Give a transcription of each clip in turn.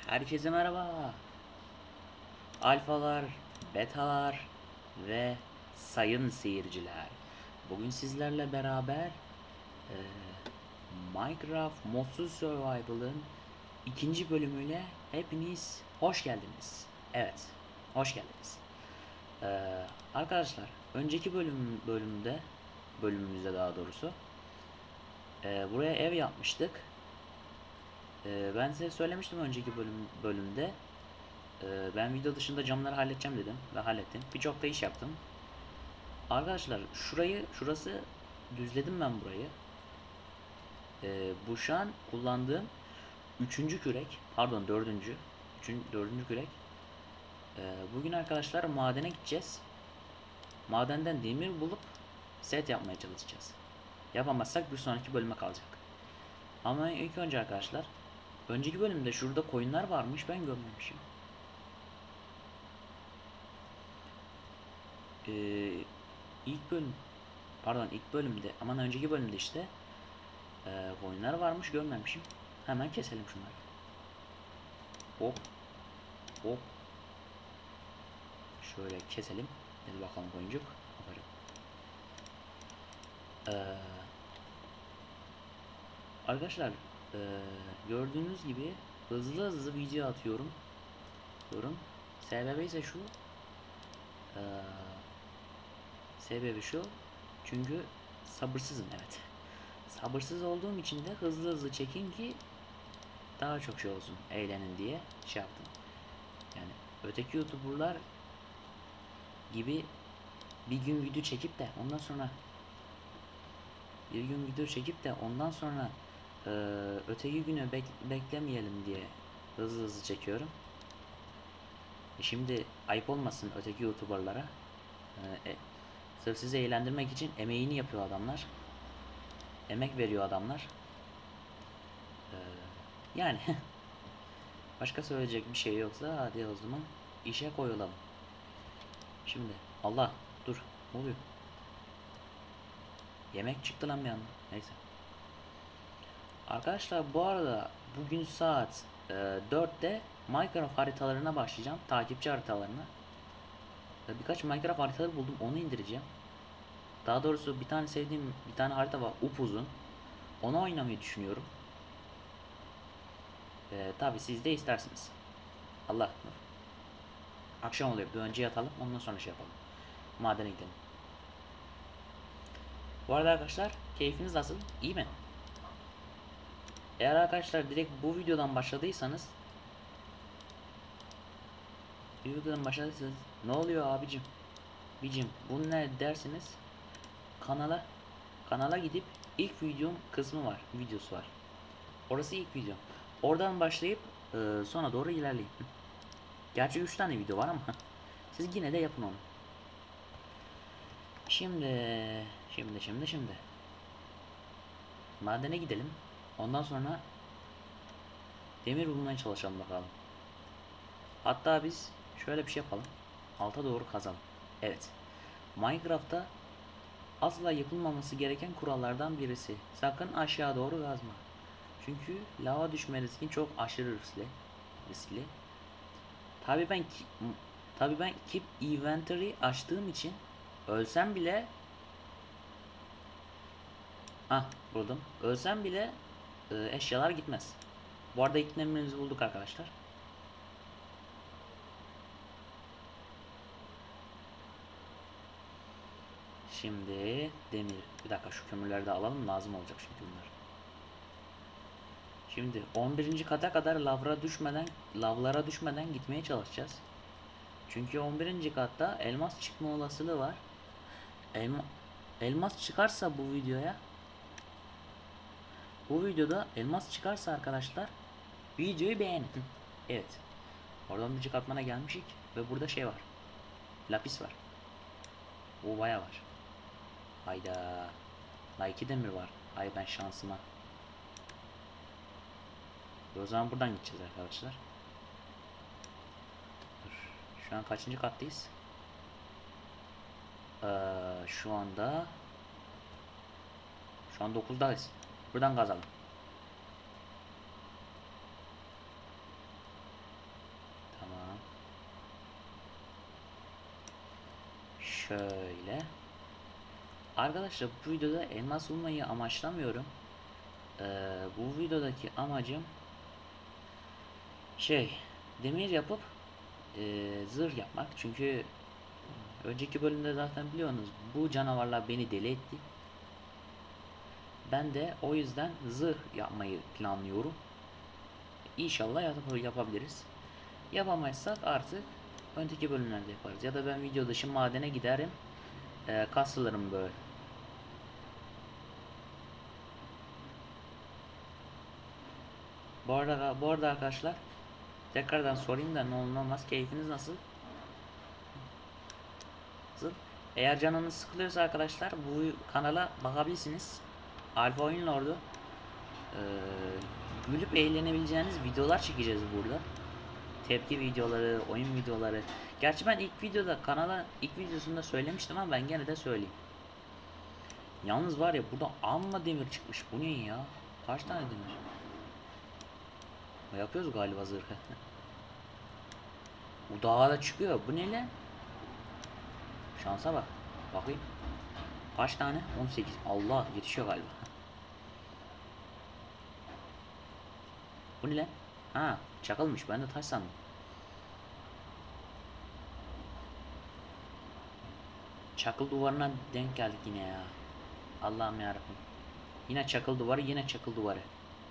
Herkese merhaba. Alfalar, betalar ve sayın seyirciler. Bugün sizlerle beraber e, Minecraft Modsuz Survival'ın ikinci bölümüyle hepiniz hoş geldiniz. Evet, hoş geldiniz. Arkadaşlar, önceki bölümümüzde daha doğrusu buraya ev yapmıştık. Ben size söylemiştim önceki bölümde. Ben video dışında camları halledeceğim dedim ve hallettim. Birçok da iş yaptım. Arkadaşlar şurası düzledim ben burayı. Bu şu an kullandığım üçüncü kürek, pardon dördüncü kürek. Bugün arkadaşlar madene gideceğiz. Madenden demir bulup set yapmaya çalışacağız. Yapamazsak bir sonraki bölüme kalacak. Ama ilk önce arkadaşlar, önceki bölümde şurada koyunlar varmış, ben görmemişim. İlk bölüm ilk bölümde, aman önceki bölümde işte koyunlar varmış, görmemişim. Hemen keselim şunları. Hop hop, şöyle keselim. Hadi bakalım koyuncuk. Aferin. Arkadaşlar, gördüğünüz gibi hızlı video atıyorum. Sebebi ise şu. Ee, Sebebi şu. Çünkü sabırsızım, evet. Sabırsız olduğum için de hızlı çekin ki daha çok şey olsun, eğlenin diye şey yaptım. Yani öteki YouTuber'lar gibi bir gün video çekip de ondan sonra öteki günü beklemeyelim diye hızlı çekiyorum. Şimdi ayıp olmasın öteki YouTuber'lara. Sırf sizi eğlendirmek için emeğini yapıyor adamlar. Emek veriyor adamlar. Yani başka söyleyecek bir şey yoksa hadi o zaman işe koyulalım. Şimdi Allah, dur, ne oluyor? Yemek çıktı lan bir anda. Neyse. Arkadaşlar, bu arada bugün saat 4'te Minecraft haritalarına başlayacağım. Takipçi haritalarına. Birkaç Minecraft haritaları buldum. Onu indireceğim. Daha doğrusu bir tane sevdiğim bir tane harita var. Upuzun. Onu oynamayı düşünüyorum. Tabi siz de istersiniz. Allah. Akşam oluyor. Bir önce yatalım. Ondan sonra şey yapalım. Madene gidelim. Bu arada arkadaşlar, keyfiniz nasıl? İyi mi? Eğer arkadaşlar direkt bu videodan başladıysanız ne oluyor abicim? Bu ne dersiniz? Kanala gidip ilk videosu var. Orası ilk video. Oradan başlayıp sonra doğru ilerleyin. Gerçi 3 tane video var ama siz yine de yapın onu. Şimdi madene gidelim. Ondan sonra demir bulmaya çalışalım bakalım. Hatta biz şöyle bir şey yapalım. Alta doğru kazalım. Evet. Minecraft'ta asla yapılmaması gereken kurallardan birisi. Sakın aşağı doğru kazma. Çünkü lava düşme riski çok aşırı riskli. Tabi ben keep inventory açtığım için ölsem bile buldum. Ölsem bile eşyalar gitmez. Bu arada ilk demirimizi bulduk arkadaşlar. Şimdi demir. Bir dakika, şu kömürleri de alalım, lazım olacak çünkü bunlar. Şimdi 11. kata kadar lavlara düşmeden gitmeye çalışacağız. Çünkü 11. katta elmas çıkma olasılığı var. Elmas çıkarsa bu videoda elmas çıkarsa arkadaşlar, videoyu beğenin. Evet. Oradan bir katmana gelmişik ve burada şey var. Lapis var. O baya var. Hayda. La 2 demir var. Ay ben şansıma. O zaman buradan gideceğiz arkadaşlar. Dur. Şu an kaçıncı kattayız? Şu an 9'dayız. Buradan kazalım. Şöyle. Arkadaşlar bu videoda elmas bulmayı amaçlamıyorum. Bu videodaki amacım demir yapıp zırh yapmak. Çünkü önceki bölümde zaten biliyorsunuz bu canavarlar beni deli etti. Ben de o yüzden zırh yapmayı planlıyorum. İnşallah yapabiliriz. Yapamazsak artık önceki bölümlerde yaparız. Ya da ben video dışı madene giderim. Kasılırım böyle. Bu arada arkadaşlar tekrardan sorayım da ne olur ne olmaz, keyfiniz nasıl? Eğer canınız sıkılıyorsa arkadaşlar bu kanala bakabilirsiniz. Alfa Oyun Lord'u gülüp eğlenebileceğiniz videolar çekeceğiz burada. Tepki videoları, oyun videoları. Gerçi ben kanala ilk videosunda söylemiştim ama ben gene de söyleyeyim. Yalnız var ya burada amma demir çıkmış. Bu ne ya? Kaç tane demir? Yapıyoruz galiba zırhı. Bu dağa da çıkıyor. Bu ne lan? Şansa bak. Bakayım. Kaç tane? 18. Allah, yetişiyor galiba. Bu ne lan? Ha, çakılmış. Ben de taş sandım. Çakıl duvarına denk geldik yine ya. Allah'ım yarabbim. Yine çakıl duvarı, yine çakıl duvarı.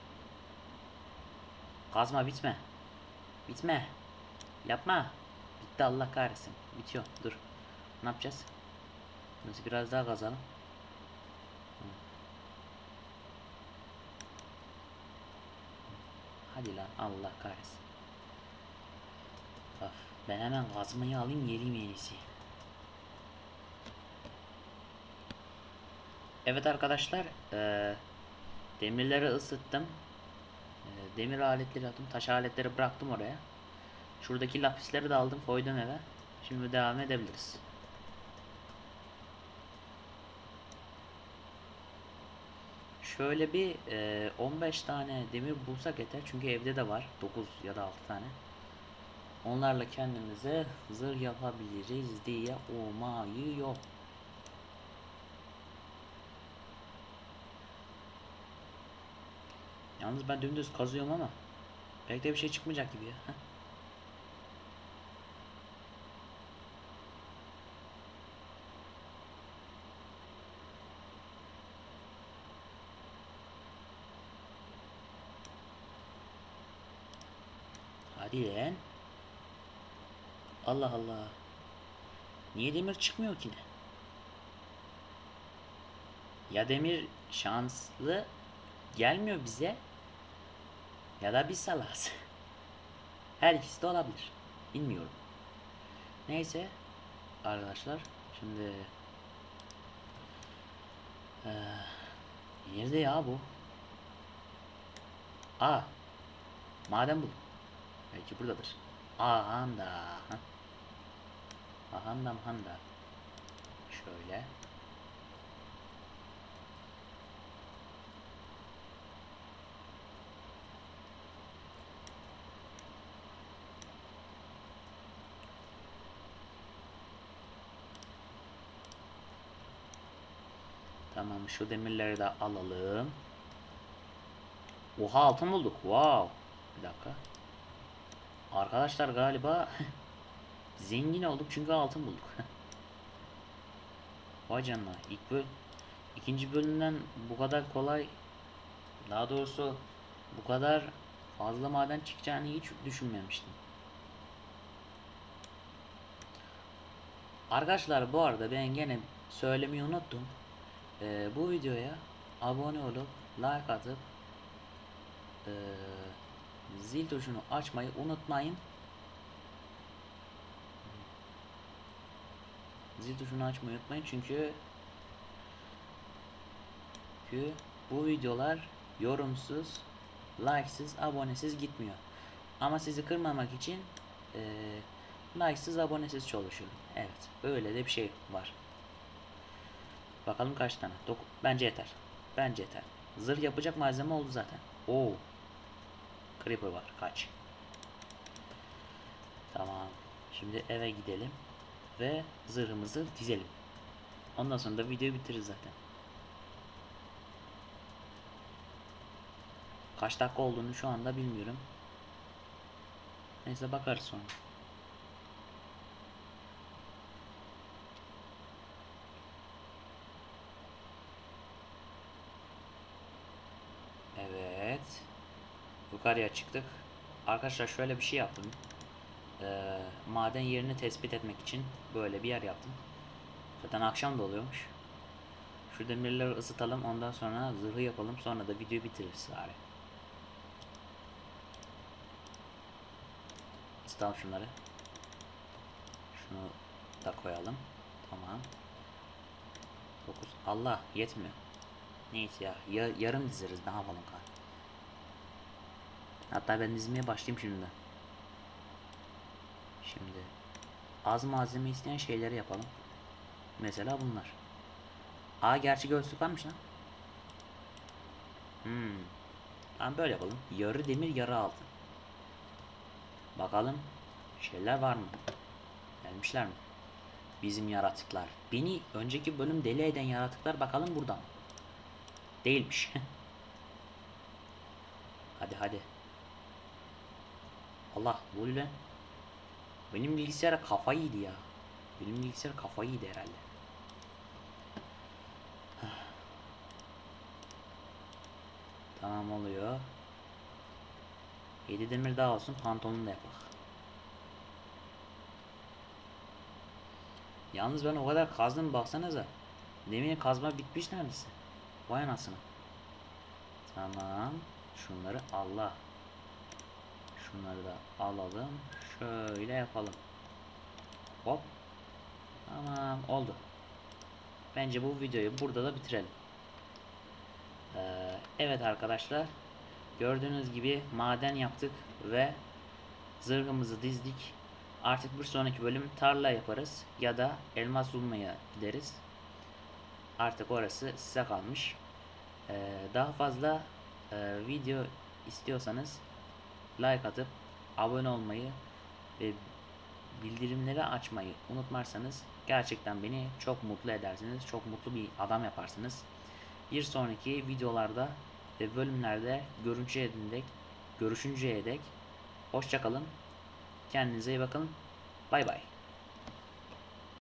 Kazma, bitme. Bitme. Yapma. Bitti, Allah kahretsin. Bitiyor. Dur. Ne yapacağız? Biz biraz daha kazalım. Hadi lan, Allah kahretsin. Of, ben hemen kazmayı alayım, geleyim en iyisi. Evet arkadaşlar, demirleri ısıttım. Demir aletleri aldım, taş aletleri bıraktım oraya. Şuradaki lapisleri de aldım, koydum eve. Şimdi devam edebiliriz. Şöyle bir 15 tane demir bulsak yeter. Çünkü evde de var 9 ya da 6 tane. Onlarla kendimize zırh yapabiliriz diye umuyor. Yalnız ben dümdüz kazıyorum ama pek de bir şey çıkmayacak gibi ya. Hadi lan. Allah Allah. Niye demir çıkmıyor ki ne? Ya demir şanslı gelmiyor bize, ya da biz salaz. Her ikisi de olabilir. Bilmiyorum. Neyse arkadaşlar, şimdi nerede ya bu? Aa, maden bul. Belki buradadır. Ahanda. Ahanda mahanda. Şöyle. Tamam, şu demirleri de alalım. Oha, altın bulduk. Wow. Bir dakika. Arkadaşlar galiba zengin olduk çünkü altın bulduk. Vay canına. İkinci bölümden bu kadar kolay, daha doğrusu bu kadar fazla maden çıkacağını hiç düşünmemiştim. Arkadaşlar bu arada ben gene söylemeyi unuttum. Bu videoya abone olup like atıp zil tuşunu açmayı unutmayın. Zil tuşunu açmayı unutmayın çünkü bu videolar yorumsuz, like'sız, abonesiz gitmiyor. Ama sizi kırmamak için like'sız, abonesiz çalışıyorum. Evet, öyle de bir şey var. Bakalım kaç tane? Bence yeter. Bence yeter. Zırh yapacak malzeme oldu zaten. Oo. Creeper var. Kaç. Tamam. Şimdi eve gidelim ve zırhımızı dizelim. Ondan sonra da videoyu bitiririz zaten. Kaç dakika olduğunu şu anda bilmiyorum. Neyse bakarız sonra. Evet. Yukarıya çıktık. Arkadaşlar şöyle bir şey yaptım. Maden yerini tespit etmek için böyle bir yer yaptım. Zaten akşam da oluyormuş. Şu demirleri ısıtalım, ondan sonra zırhı yapalım, sonra da videoyu bitiririz bari. Isıtalım şunları. Şunu da koyalım. Tamam. 9. Allah yetmiyor. Neyse ya, yarım dizeriz, ne yapalım kan. Hatta ben dizmeye başlayayım şimdiden. Şimdi az malzeme isteyen şeyleri yapalım. Mesela bunlar. Gerçi göğüslük varmış lan. Tamam, böyle yapalım. Yarı demir, yarı altın. Bakalım şeyler var mı? Gelmişler mi? Bizim yaratıklar. Beni önceki bölüm deli eden yaratıklar bakalım burada mı? Değilmiş. Hadi hadi. Allah, bu ne lan? Benim bilgisayara kafayı yedi ya. Benim bilgisayar kafayı yedi herhalde. Tamam, oluyor. 7 demir daha olsun, pantolonu da yapak. Yalnız ben o kadar kazdım, baksanıza. Demin kazma bitmiş neredeyse. Vay anasını. Tamam. Şunları Allah. Şunları da alalım. Şöyle yapalım. Hop. Tamam, oldu. Bence bu videoyu burada da bitirelim. Evet arkadaşlar. Gördüğünüz gibi maden yaptık ve zırhımızı dizdik. Artık bir sonraki bölüm tarla yaparız ya da elmas bulmaya gideriz. Artık orası size kalmış. Daha fazla video istiyorsanız like atıp abone olmayı ve bildirimleri açmayı unutmazsanız gerçekten beni çok mutlu edersiniz. Çok mutlu bir adam yaparsınız. Bir sonraki videolarda ve bölümlerde görüşünceye dek hoşça kalın. Kendinize iyi bakın. Bay bay.